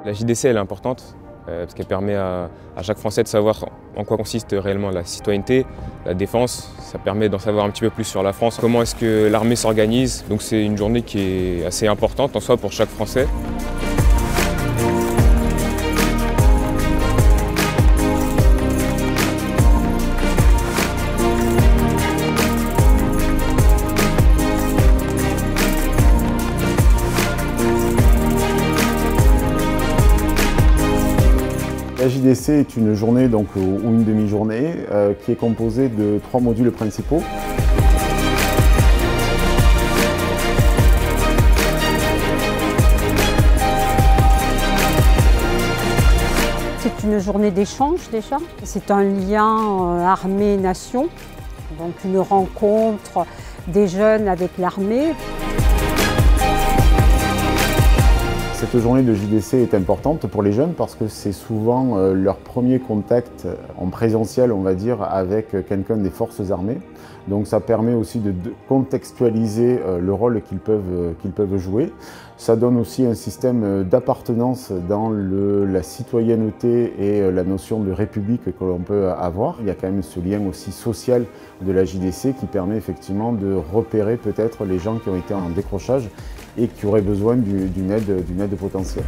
La JDC elle est importante parce qu'elle permet à chaque Français de savoir en quoi consiste réellement la citoyenneté, la défense. Ça permet d'en savoir un petit peu plus sur la France, comment est-ce que l'armée s'organise. Donc c'est une journée qui est assez importante en soi pour chaque Français. La JDC est une journée ou une demi-journée qui est composée de 3 modules principaux. C'est une journée d'échange déjà. C'est un lien armée-nation, donc une rencontre des jeunes avec l'armée. Cette journée de JDC est importante pour les jeunes parce que c'est souvent leur premier contact en présentiel, on va dire, avec quelqu'un des forces armées. Donc ça permet aussi de contextualiser le rôle qu'ils peuvent jouer. Ça donne aussi un système d'appartenance dans la citoyenneté et la notion de république que l'on peut avoir. Il y a quand même ce lien aussi social de la JDC qui permet effectivement de repérer peut-être les gens qui ont été en décrochage et qui auraient besoin d'une aide potentielle.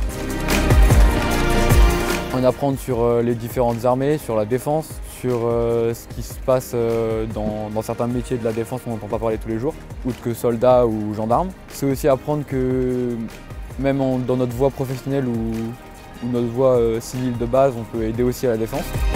On apprend sur les différentes armées, sur la défense, sur ce qui se passe dans certains métiers de la défense qu'on n'entend pas parler tous les jours, outre que soldats ou gendarmes. C'est aussi apprendre que même dans notre voie professionnelle ou notre voie civile de base, on peut aider aussi à la défense.